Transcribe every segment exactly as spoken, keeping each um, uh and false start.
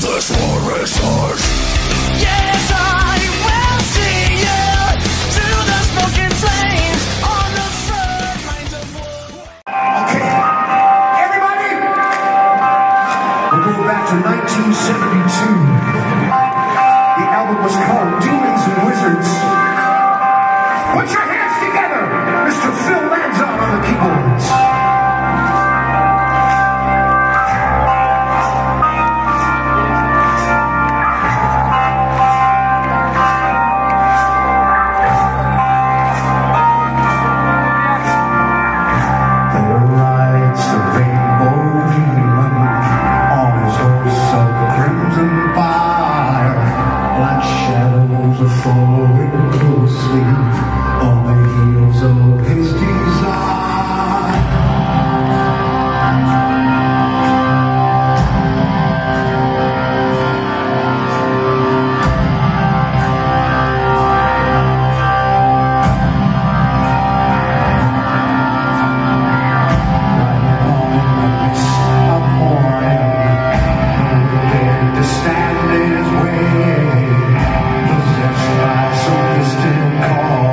this war is ours. Yes, I will see you through the smoking flames on the front lines of war. Okay, everybody, we'll go back to nineteen seventy-two. The album was called Demons and Wizards. Put your hands together, Mister Phil Lanzon on the keyboards. Following closely on the heels of his desire. Right on in the midst of morning, dared to stand in his way. By some distant call.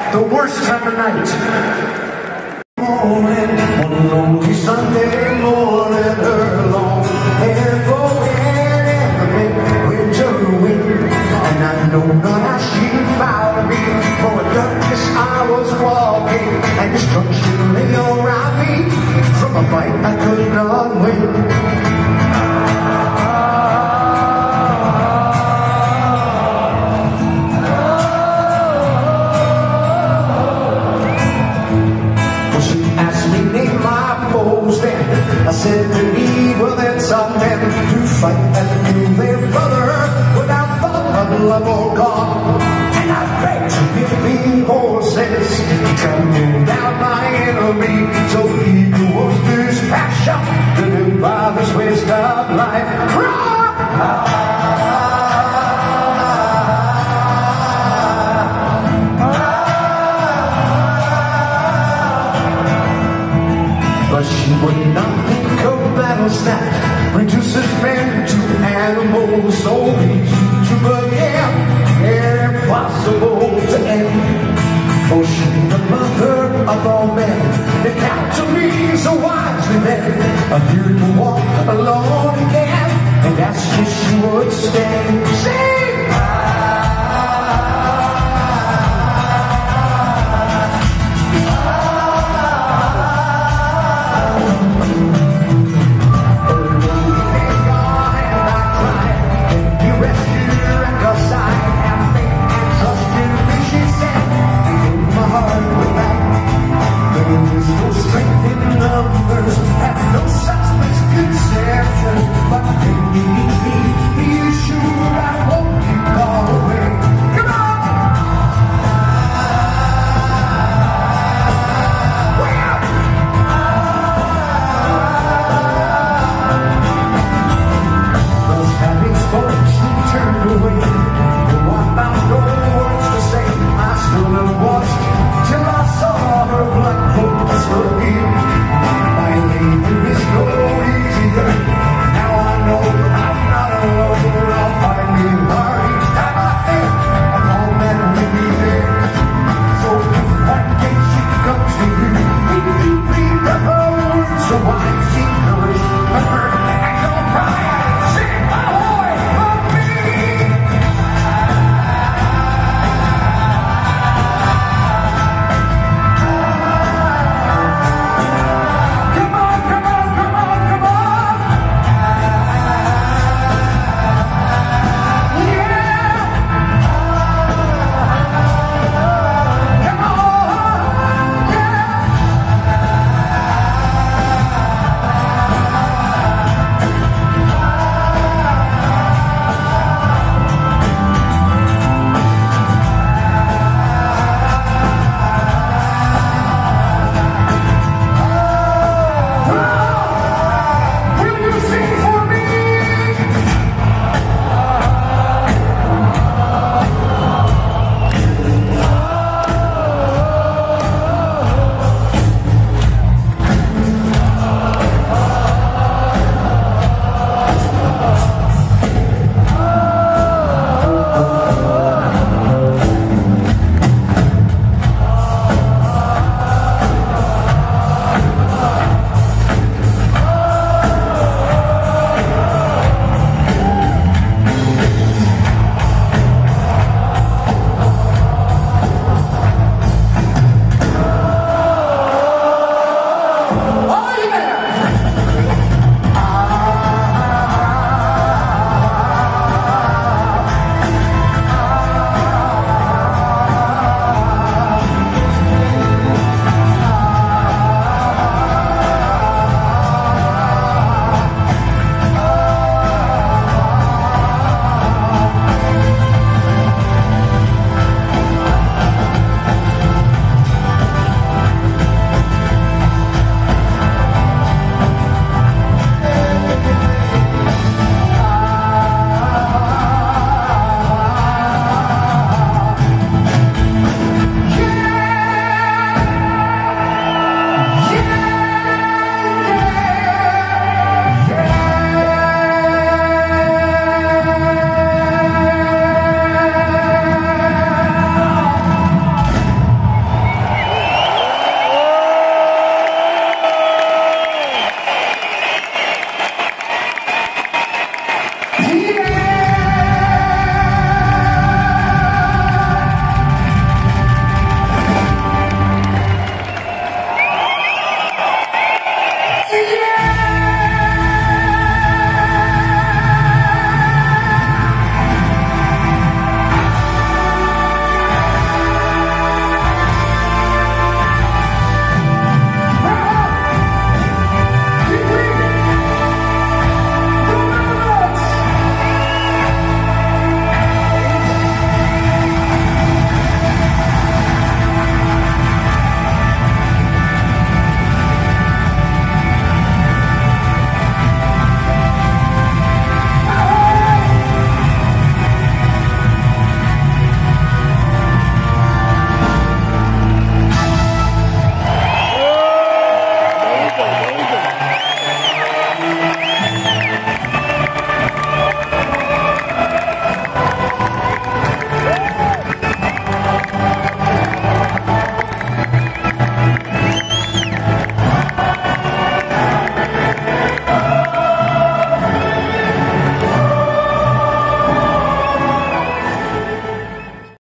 the worst time of night. Morning, one lonely Sunday morning, her long hair blowing in the winter wind, and I know not how she found me. For a darkness I was walking, and destruction lay around me from a fight I could not win. I said to me, well then some men to fight and kill their brother without thought of love or God. And I begged to give me horses to trample down my enemy, so eager was this passion to live by this waste of life. But she would not think of battle snap, reduces men to animals, so easy to begin, impossible to end. For she, the mother of all men, it count to me so wisely then, appeared to walk